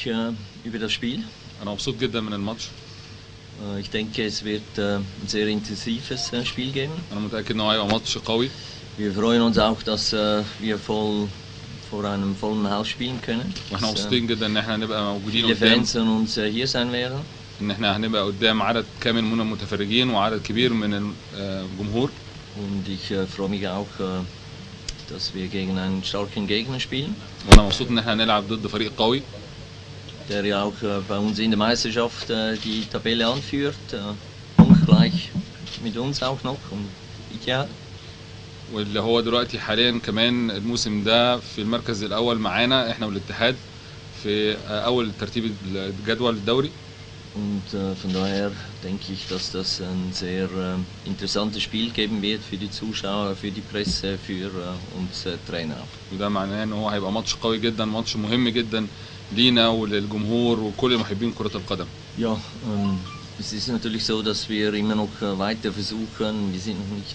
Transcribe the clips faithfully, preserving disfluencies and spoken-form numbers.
äh, über das Spiel. انا مبسوط جدا من الماتش. Äh, ich denke, es wird äh, ein sehr intensives äh, Spiel geben. انا متاكد ان هو هيبقى ماتش قوي. Wir freuen uns auch, dass äh, wir voll vor einem vollen Haus spielen können. واحنا Dass, مبسوطين جدا ان احنا هنبقى موجودين viele قدام، Fans von uns äh, hier sein werden. ان احنا هنبقى قدام عدد كامل من المتفرجين وعدد كبير من الجمهور. Und ich äh, freue mich auch, äh, dass wir gegen einen starken Gegner spielen. وانا مبسوط ان احنا هنلعب ضد فريق قوي. Der ja auch äh, bei uns in der Meisterschaft äh, die Tabelle anführt, äh, punktgleich mit uns auch noch und Ittihad. واللي هو دلوقتي حاليا كمان الموسم ده في المركز الاول معانا احنا والاتحاد في اول ترتيب الجدول الدوري. Und äh, von daher denke ich, dass das ein sehr äh, interessantes Spiel geben wird für die Zuschauer, für die Presse, für äh, uns äh, Trainer auch. وده معناه ان هو هيبقى ماتش قوي جدا، ماتش مهم جدا لينا وللجمهور وكل محبين كرة القدم. Ja, ähm, es ist natürlich so, dass wir immer noch äh, weiter versuchen. Wir sind noch nicht,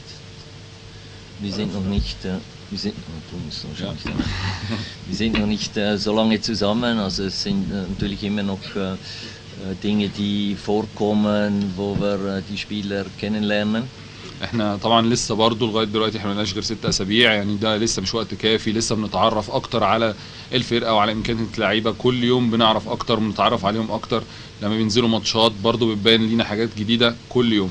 wir sind noch nicht, äh, wir sind, oh, ja. wir sind noch nicht äh, so lange zusammen. Also es sind äh, natürlich immer noch äh, Dinge, die vorkommen, wo wir äh, die Spieler kennenlernen. احنا طبعا لسه برضه لغايه دلوقتي احنا مالناش غير ست اسابيع، يعني ده لسه مش وقت كافي، لسه بنتعرف اكتر على الفرقه وعلى امكانيات اللعيبه، كل يوم بنعرف اكتر بنتعرف عليهم اكتر، لما بينزلوا ماتشات برضه بتبان لينا حاجات جديده كل يوم.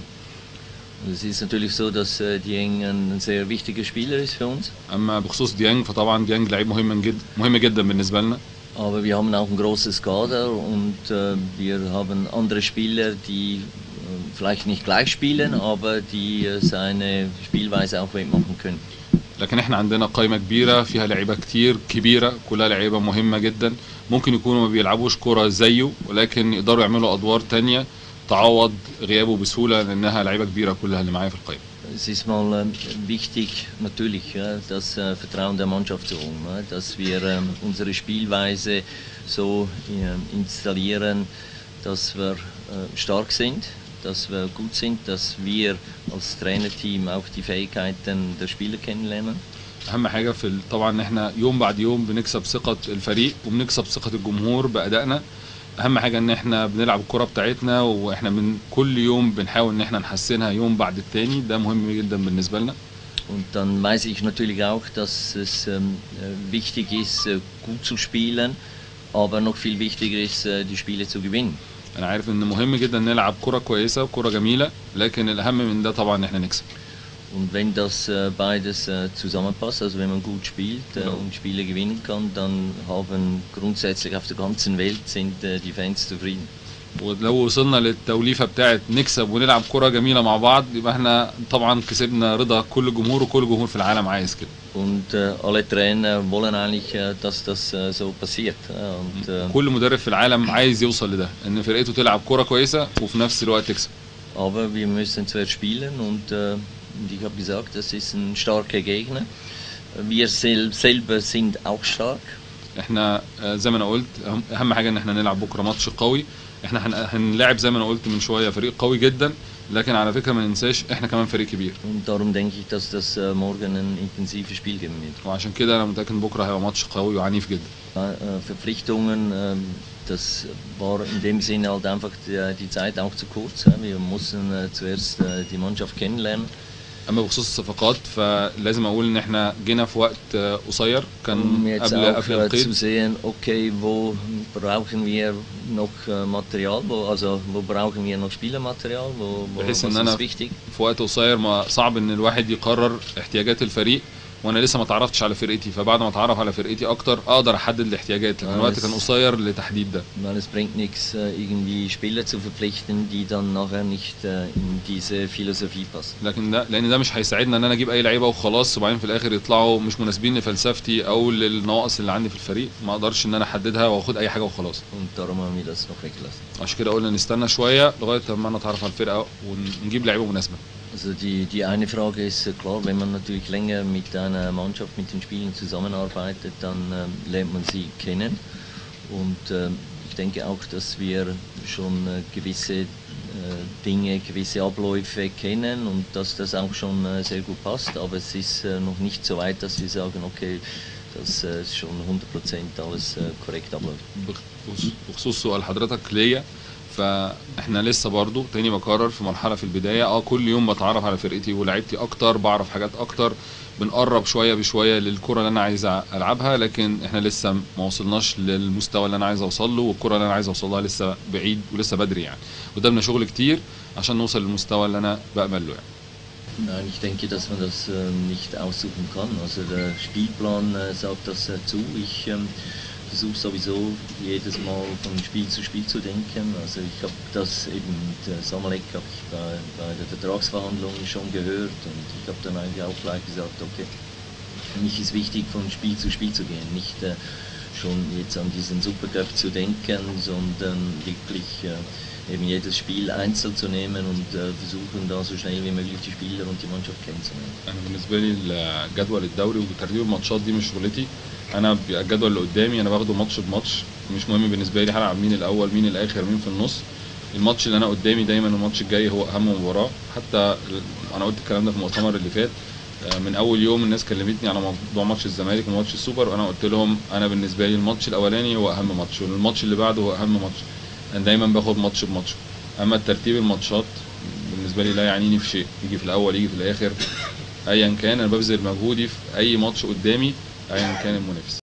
Es ist natürlich so, dass äh, Dieng ein sehr wichtiger Spieler ist für uns. اما بخصوص ديانج فطبعا ديانج لعيب مهم جدا مهم جدا بالنسبه لنا. Aber wir haben auch ein großes Kader und äh, wir haben andere Spieler, die äh, vielleicht nicht gleich spielen, aber die äh, seine Spielweise auch wettmachen können. لكن احنا عندنا قائمه كبيره فيها لعيبه كتير كبيره، كلها لعيبه مهمه جدا، ممكن يكونوا ما بيلعبوش كره زيه ولكن يقدروا يعملوا ادوار تانية تعوض غيابه بسهوله، لانها لعيبه كبيره كلها اللي معايا في القائمه. Es ist mal äh, wichtig, natürlich, ja, das äh, Vertrauen der Mannschaft zu holen, ja, dass wir äh, unsere Spielweise so äh, installieren, dass wir äh, stark sind, dass wir gut sind, dass wir als Trainerteam auch die Fähigkeiten der Spieler kennenlernen. اهم حاجه في طبعا ان احنا يوم بعد يوم بنكسب ثقه الفريق وبنكسب ثقه الجمهور بادائنا. اهم حاجه ان احنا بنلعب الكره بتاعتنا واحنا من كل يوم بنحاول ان احنا نحسنها يوم بعد التاني، ده مهم جدا بالنسبه لنا. Und dann weiß ich natürlich auch, dass es ähm, wichtig ist, äh, gut zu spielen, aber noch viel wichtiger ist, äh, die Spiele zu gewinnen. انا عارف ان مهم جدا نلعب كره كويسه وكره جميله، لكن الاهم من ده طبعا ان احنا نكسب. Und wenn das äh, beides äh, zusammenpasst, also wenn man gut spielt äh, und Spiele gewinnen kann, dann haben grundsätzlich auf der ganzen Welt sind äh, die Fans zufrieden. ولو وصلنا للتوليفه بتاعت نكسب ونلعب كره جميله مع بعض يبقى احنا طبعا كسبنا رضا كل جمهور، وكل جمهور في العالم عايز كده. Und äh, alle Trainer wollen eigentlich, äh, dass das äh, so passiert. Äh, und, äh, كل مدرب في العالم عايز يوصل لده، ان فرقته تلعب كره كويسه وفي نفس الوقت تكسب. aber wir müssen zuerst spielen und äh, Und ich habe gesagt, das ist ein starker Gegner. Wir sel selber sind auch stark. احنا زي ما انا قلت اهم حاجه ان احنا نلعب بكره ماتش قوي. احنا هنلاعب زي ما انا قلت من شويه فريق قوي جدا، لكن على فكره ما ننساش احنا كمان فريق كبير. Und darum denke ich, dass das äh, morgen ein intensives Spiel geben wird. وعشان كده انا متاكد ان بكره هيبقى ماتش قوي وعنيف جدا. Äh, Verpflichtungen, äh, das war in dem Sinne halt einfach die, die Zeit auch zu kurz. Ja. Wir mussten äh, zuerst äh, die Mannschaft kennenlernen. اما بخصوص الصفقات فلازم اقول ان احنا جينا في وقت قصير كان um jetzt قبل auch قبل القيد. zu sehen, okay, wo brauchen wir noch Material, wo, also wo brauchen wir noch Spielermaterial, wo, wo بحيث was ان انا ist wichtig. في وقت قصير ما صعب ان الواحد يقرر احتياجات الفريق، وانا لسه ما تعرفتش على فرقتي، فبعد ما اتعرف على فرقتي اكتر اقدر احدد الاحتياجات، لكن الوقت كان قصير لتحديد ده. Weil es bringt nichts, irgendwie Spieler zu verpflichten, die dann nachher nicht in diese Philosophie passen. لكن ده لان ده مش هيساعدنا ان انا اجيب اي لعيبه وخلاص وبعدين في الاخر يطلعوا مش مناسبين لفلسفتي او للنواقص اللي عندي في الفريق، ما اقدرش ان انا احددها واخد اي حاجه وخلاص. Und darum haben wir das noch weggelassen. عشان كده قلنا نستنى شويه لغايه ما نتعرف على الفرقه ونجيب لعيبه مناسبه. Also die, die eine Frage ist klar, wenn man natürlich länger mit einer Mannschaft, mit den Spielern zusammenarbeitet, dann äh, lernt man sie kennen. Und äh, ich denke auch, dass wir schon äh, gewisse äh, Dinge, gewisse Abläufe kennen und dass das auch schon äh, sehr gut passt. Aber es ist äh, noch nicht so weit, dass wir sagen, okay, dass äh, schon hundert Prozent alles äh, korrekt abläuft. بخصوص بخصوص سؤال حضرتك ليا، فاحنا لسه برضو تاني بكرر في مرحله في البدايه. اه كل يوم بتعرف على فرقتي ولاعيبتي اكتر، بعرف حاجات اكتر، بنقرب شويه بشويه للكره اللي انا عايز العبها، لكن احنا لسه ما وصلناش للمستوى اللي انا عايز اوصل له، والكره اللي انا عايز اوصلها لسه بعيد ولسه بدري يعني. قدامنا شغل كتير عشان نوصل للمستوى اللي انا بأمل له يعني. Nein, ich denke, dass man das äh, nicht aussuchen kann. Also der Spielplan äh, sagt das äh, zu. Ich ähm, versuche sowieso jedes Mal von Spiel zu Spiel zu denken. Also ich habe das eben mit äh, Samalek habe ich bei, bei der Vertragsverhandlung schon gehört, und ich habe dann eigentlich auch gleich gesagt, okay, für mich ist wichtig, von Spiel zu Spiel zu gehen, nicht äh, schon jetzt an diesen Supercup zu denken, sondern wirklich äh, eben jedes Spiel einzeln zu nehmen und äh, versuchen da so schnell wie möglich die Spieler und die Mannschaft kennenzulernen. انا بالنسبه لي الجدول الدوري وترتيب الماتشات دي مش شغلتي. انا بيبقى الجدول اللي قدامي انا باخده ماتش بماتش، مش مهم بالنسبه لي هلعب مين الاول مين الاخر مين في النص. الماتش اللي انا قدامي دايما الماتش الجاي هو اهم مباراه. حتى انا قلت الكلام ده في المؤتمر اللي فات، من اول يوم الناس كلمتني على موضوع ماتش الزمالك وماتش السوبر، وانا قلت لهم انا بالنسبه لي الماتش الاولاني هو اهم ماتش، والماتش اللي بعده هو اهم ماتش. انا دايما باخد ماتش بماتش. اما ترتيب الماتشات بالنسبه لي لا يعنيني في شيء، يجي في الاول يجي في الاخر ايا كان، انا ببذل مجهودي في اي ماتش قدامي ايا كان المنافس.